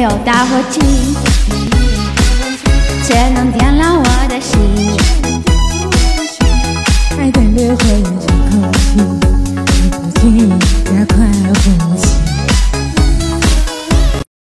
有打火机，却能点亮我的心。 爱的烈火也像空气，你不停。